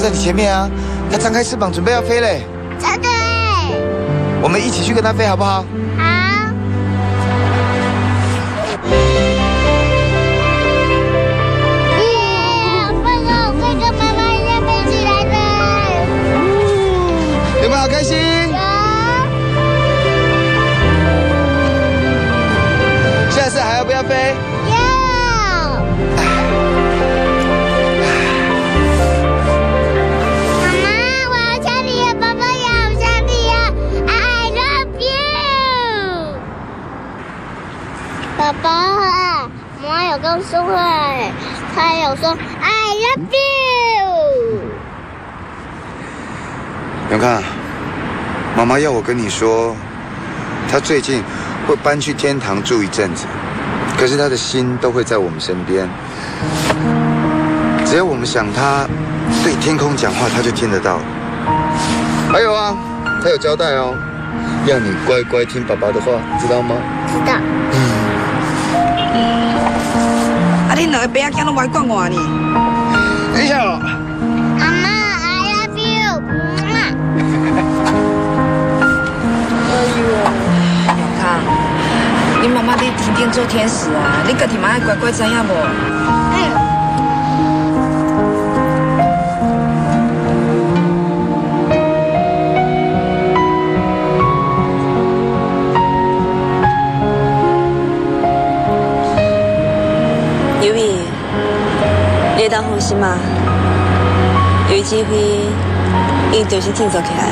在你前面啊，它张开翅膀准备要飞嘞。 真的哎！ 我们一起去跟它飞好不好？ 好。耶！好棒哦，快跟妈妈一样飞起来了。 有没有好开心？下次还要不要飞？ 要。妈妈，我好想你呀！爸爸也好想你呀 ！I love you。爸爸，妈妈有跟我说话，她有说 I love you。 永康，妈妈要我跟你说，她最近会搬去天堂住一阵子，可是她的心都会在我们身边。只要我们想她，对天空讲话，她就听得到。还有啊，她有交代哦，要你乖乖听爸爸的话，知道吗？ 知道。 啊，恁两个爸仔囝拢不爱管我呢。 等一下哦。 妈妈 I love you。 永康，恁妈妈伫天顶做天使啊，你家己嘛爱乖乖知影无？ 尤米，你会当放心吗？有机会，伊就是振作起来啊。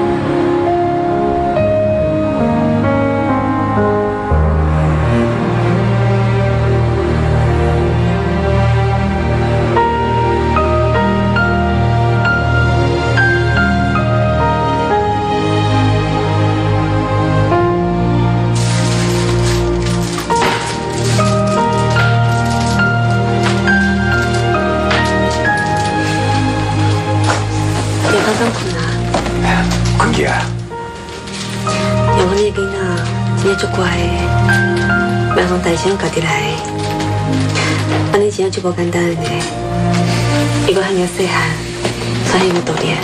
困去啊！ 用我你的囡仔真係足乖的，别让大声家己来。安尼真係足无简单的呢。伊个还尔细汉，所以有道理。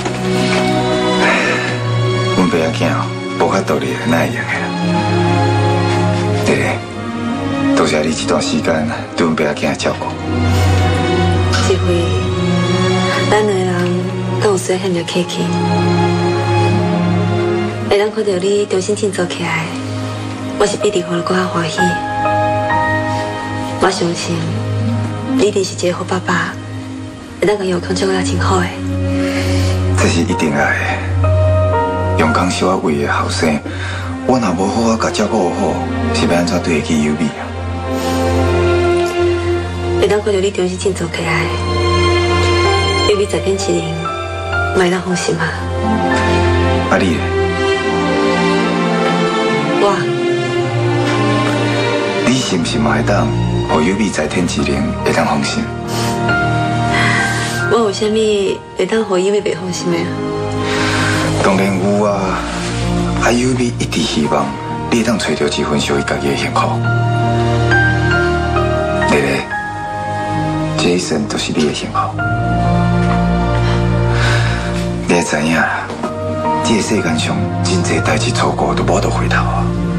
阮爸仔囝无较道理的哪会用的？弟弟，多谢你这段时间对阮爸仔囝的照顾。 这回，咱两个人敢有说遐尔客气？会当看到你重新振作起来，我是比你活得更加欢喜。我相信你一定是一个好爸爸，会当甲永康照顾得真好的。 这是一定爱的。永康是我唯一的后生，我若无好好甲照顾好，是要安怎对得起优美啊？ 会当看到你重新振作起来，优美再变一人，会当放心吗？ 啊你呢？你是不是嘛会当，互优美在天之灵会当放心？ 我有啥物会当互优美袂放心的？ 当然有啊！啊，优美一直希望你会当找到一份属于家己的幸福。丽丽，这一生都是你的幸福。你会知影，这个世间上真侪代志错过都无得回头啊！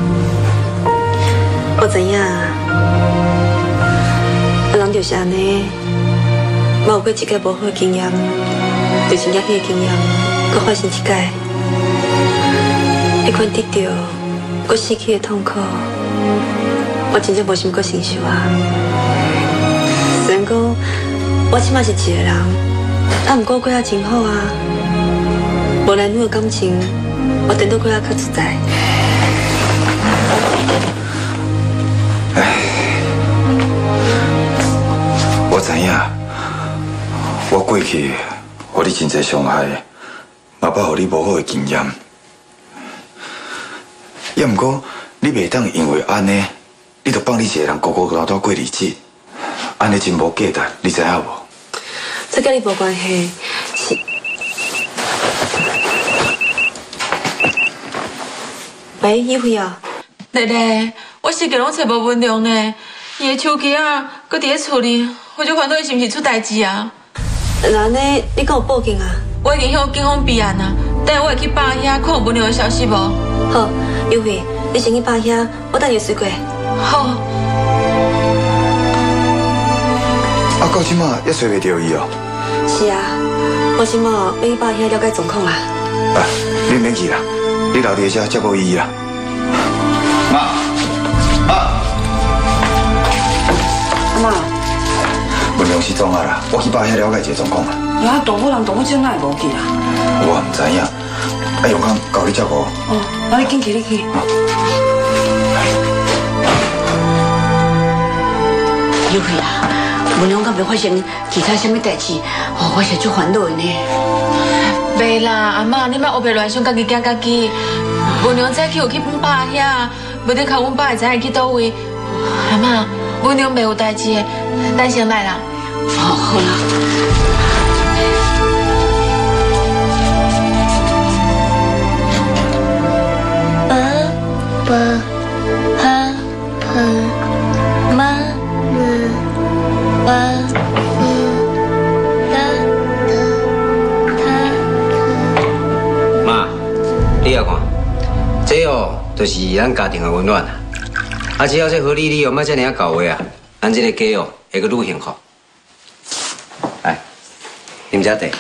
我知影，人就是安尼，我有过一个无好的经验，就是惹迄个经验，搁发生一届，迄款得到，搁失去的痛苦，我真正无想搁承受啊。虽然讲我即马是一个人，啊，不过过得真好啊，无男女的感情，我等到过得较自在。 我知影，我过去互你真侪伤害，嘛捌互你无好的经验。也毋过，你袂当因为安尼，你就放你一个人孤孤单单过日子，安尼真无价值，你知影无？ 这跟你无关系，是。喂，依辉啊。 丽丽，我是个拢找无文良呢，伊的手机啊，搁伫咧厝里，我就看到伊是毋是出代志啊？ 那呢，你敢有报警啊？ 我已经向警方备案啊，等下我会去报遐看有文良的消息无。 好，优惠，你先去报遐，我等你随过。 好。 到即马也找袂到伊哦。 是啊，我即马要去报遐了解状况啊。 你免去啦，你留伫遮照顾伊啦。妈， 阿妈， 文良失踪啊啦，我去报遐了解一下状况啊。 啊，大夫人大夫怎哪会无去啦？ 我唔知影，用空交你照顾。 哦，那你紧去，你去。 有去啊，文良敢袂发生其他什么代志，我是足烦恼的呢。 袂啦，阿妈，你莫黑白乱想，家己惊家己。文良早起有去阮爸遐，袂得靠阮爸会知影去倒位。阿妈，文良袂有代志的，等先来啦。 哦，好啦。 妈，你也看，这哦，就是咱家庭的温暖啊。啊，只要这何丽丽哦，莫这么啊搞话啊，咱这个家哦，会阁愈幸福。来，啉遮茶。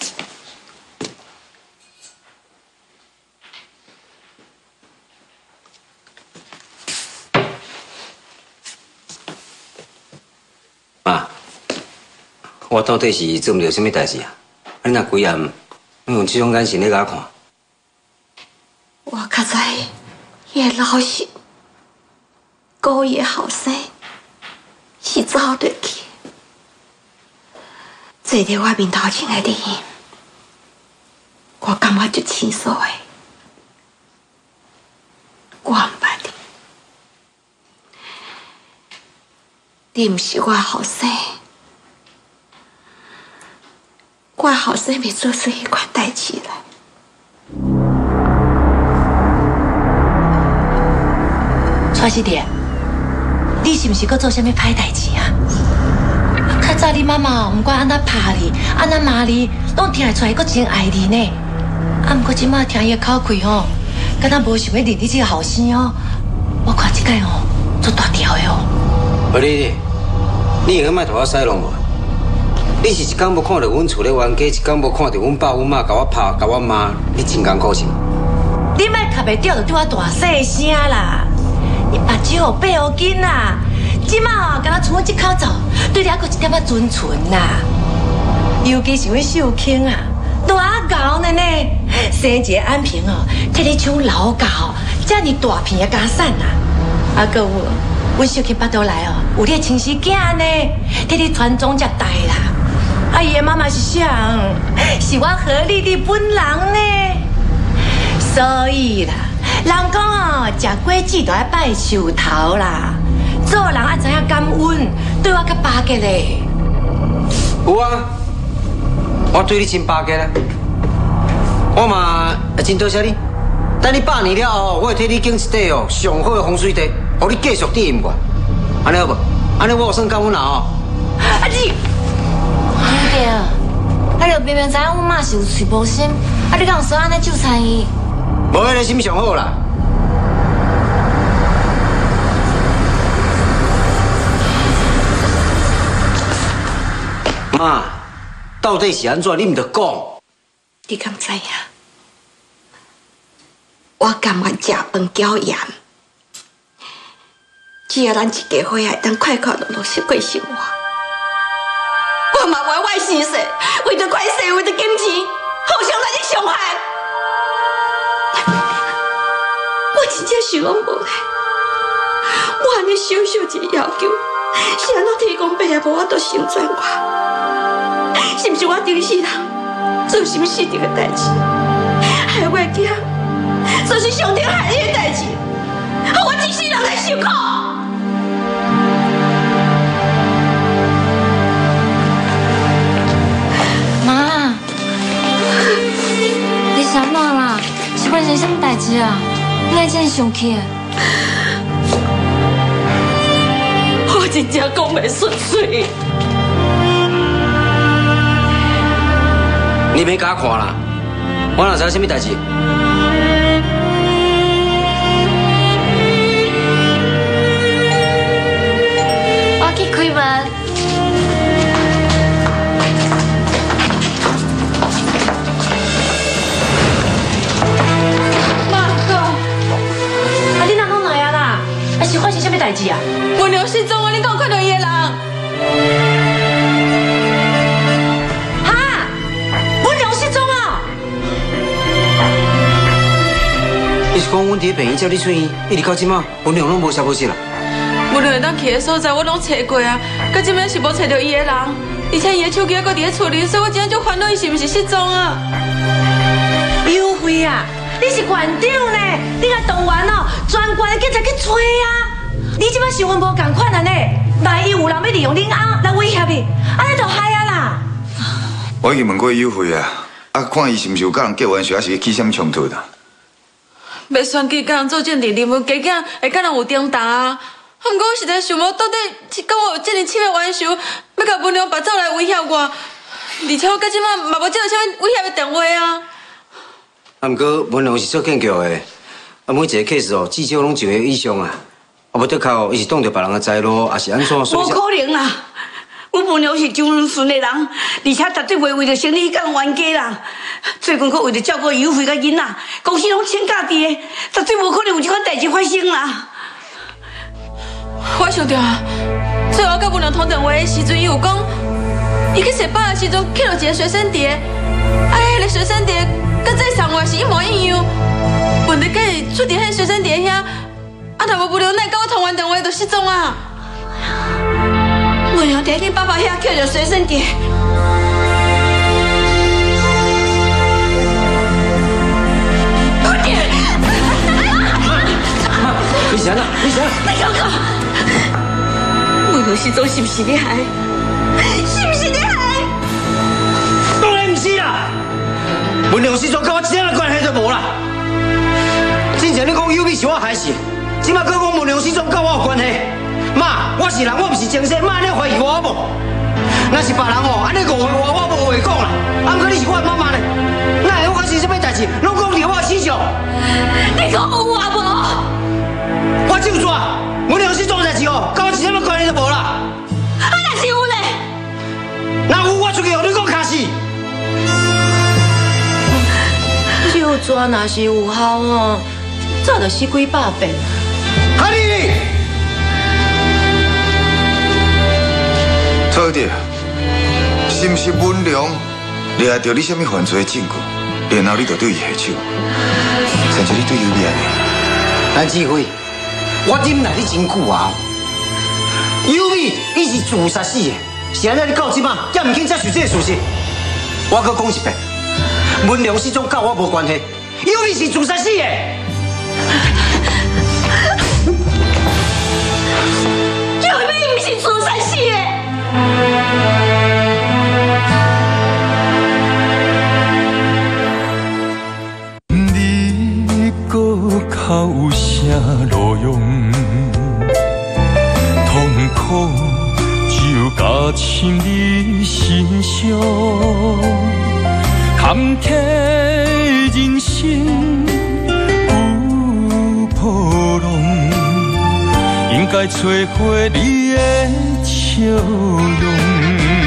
妈，我到底是做唔到什么代志啊？你若规暗，你用这种眼神咧甲我看。 我较知，伊的老实，故意的后生，是走得去。坐伫我面头前的你，我感觉就清楚的。我唔捌你唔是我的后生，我的后生袂做出迄款代志来。蔡师弟，你是不是搁做啥物歹代志啊？较早你妈妈唔管安怎拍你，安怎骂你，拢听得出来，搁真爱你呢。啊，不过即马听伊的口气哦，敢若无想要认你这个后生哦。我看即摆哦，做大条的哦。 何丽丽，你会卖同我使拢无？你是一天无看到阮厝咧冤家，一天无看到阮爸阮妈甲我拍、甲我骂，你真艰苦是？ 你莫卡袂掉，就对我大细声啦！你目睭有白乌筋啦，即马哦，敢若剩我一口罩，对你还阁一点仔尊存啦。尤其是阮秀卿啊，大牛呢呢，生一个安平哦，替你抢老狗，遮尔大片的家产啦。啊，搁有，阮秀卿巴肚内哦，有你的亲生囝呢，替你传宗接代啦。啊，伊的妈妈是谁？是我何丽丽本人呢。所以啦，人讲哦，食果子就要拜寿头啦。做人要知影感恩，对我较巴结嘞。 有啊，我对你真巴结啦。我嘛真多谢你。等你8年了后，我会替你建一块哦上好的风水地，互你继续伫因过。安尼好无？安尼我有算感恩啦哦。 啊你， 兄弟啊，啊就明明知影阮妈是有嘴无心，啊你敢有说安尼纠缠伊？ 无迄个心上好啦。妈，到底是安怎？你唔得讲。 你敢知影？我甘愿食饭搅盐，只要咱一家伙仔当快快乐乐过生活。我嘛为我的生活，为着关系，为着金钱，互相来去伤害。我真正想拢无咧。我安尼小小一个要求，是安怎提供爸也无法度成全我？是毋是我顶世人做什么失德的代志，害我的囝做是上天害你的代志，害我一世人来受苦？ 妈，你是安怎啦？是发生什么代志啊？你爱真生气？ 我真正讲袂顺嘴。 你免甲我看啦，我哪知什么代志？ 我去开门。妈哥，啊你哪弄来啊啦？啊是发生什么代志啊？ 文良失踪啊！你敢有看到伊个人？ 哈，文良失踪啊！ 你是讲阮伫病院照你出院，一直到即马，文良拢无消无息啦？ 文良会当去的所在，我拢找过啊，到即摆是无找到伊个人，而且伊个手机还搁伫咧厝里，所以我真正就烦恼伊是毋是失踪啊？ 优惠啊！你是馆长呢，你甲动员哦，专管的警察去找啊！你即摆想法无共款啊呢？万一有人要利用恁翁来威胁你，安尼就害啊啦！ 我已经问过友会啊，看伊是毋是有甲人结冤仇，还是起什么冲突的？ 要选举甲人做政治人物，加减会甲人有重大啊！不过我实在想无到底是跟我有这么深的冤仇，要甲文良拔走来威胁我，而且我到即摆嘛无接到什么威胁的电话啊！ 啊，不过文良是做建局的，每一个 case 哦，至少拢1个月以上啊。无得靠，伊是挡着别人的财路，还是安怎？ 无可能啦！阮文良是周润顺的人，而且绝对袂为着生意甲人冤家啦。最近佫为着照顾友惠甲囡仔，公司拢请假伫的，绝对无可能有这款代志发生啦。 我想着啊，最后我甲文良通电话的时阵，伊有讲，伊去洗包的时阵捡到一个随身碟，迄个随身碟甲这送我是一模一样。问题敢是出伫迄随身碟遐。若无文良，哪甲我通完电话就失踪啊！ 文良伫恁爸爸遐捡着随身碟， 你是安怎？你是安怎？ 你讲讲，文良失踪是毋是你害？是毋是你害？ 当然毋是啦！文良失踪甲我一点关系都无啦！之前你讲友美是我害死。即马佫讲文良失踪，甲我有关系？妈，我是人，我毋是精神，妈安尼怀疑我无？若是别人哦，安尼误会我无话讲啦。啊，毋过你是我妈妈呢，哪会有发生什么代志，拢讲伫我身上？ 你讲有我无？ 我就说，文良失踪代志哦，甲我一点关系都无啦。 啊，若是有呢？ 若有我出去互你讲卡死。 就抓若是有效哦，早就死几百遍。 哈你！ 错着，是毋是文良掠到你什么犯罪证据，然后你就对伊下手？甚至你对友美安尼？ 蓝志辉，我忍耐你真久啊！友美伊是自杀死的，是安尼你到即马也毋肯接受这个事实。我搁讲一遍，文良失踪甲我无关系，友美是自杀死的。 友美毋是自杀死的。 你搁较有啥路用？痛苦就加深你身上，坎坷人生有波浪，应该找回你的笑容。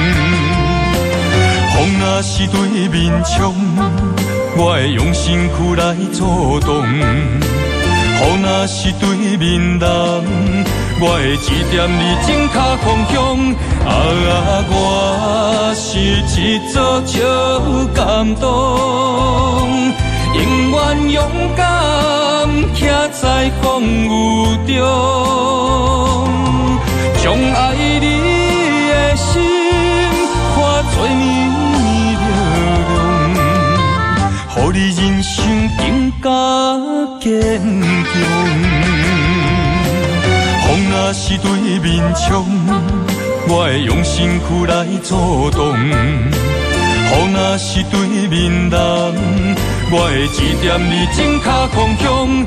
风若是对面冲，我会用身躯来阻挡；雨若是对面南，我会指点你正脚方向。我是一座少感动，永远勇敢徛在风雨中，将爱你的心化作绵流浪，予你人生更加坚强。风若是对面冲，我会用身躯来阻挡；雨若是对面南，我会指点你正脚方向。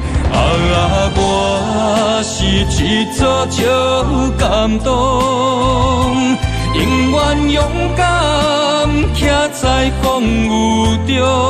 我是一座少感动，永远勇敢徛在风雨中。